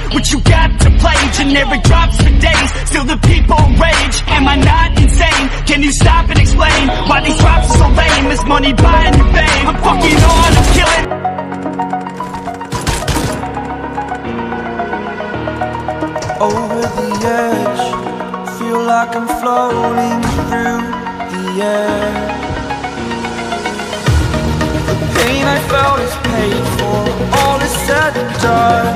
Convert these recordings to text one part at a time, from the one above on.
what you got to play. Generic drops for days, still the people rage. Am I not insane? Can you stop and explain why these drops are so lame? Is money buying your fame? I'm fucking on, I'm killing. Over the edge, feel like I'm floating through the air. The pain I felt is paid for, all is said and done.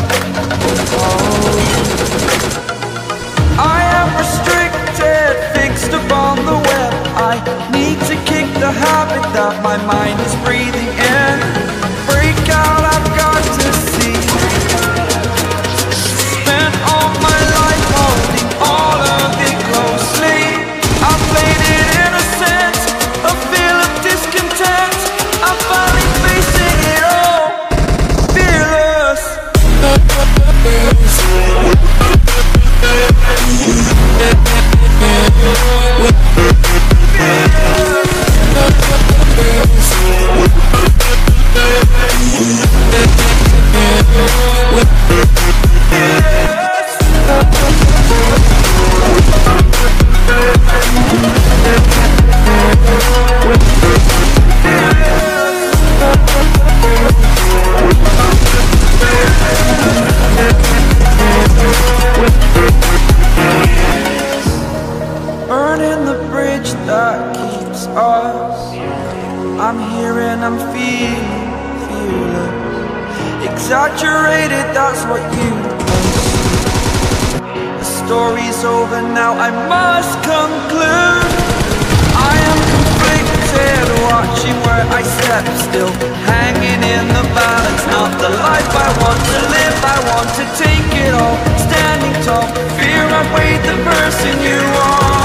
I am restricted, fixed upon the web. I need to kick the habit that my mind is breathing in. Break out, I've got to see. Spent all my life holding all of it closely. I played it innocent, a feel of discontent. I'm finally facing it all, fearless. Burning the bridge that keeps us. I'm here and I'm feeling fearless. Exaggerated, that's what you think. The story's over now, I must conclude. I am conflicted, watching where I step still, hanging in the balance. Not the life I want to live, I want to take it all. Standing tall, fear I weighed the person you are.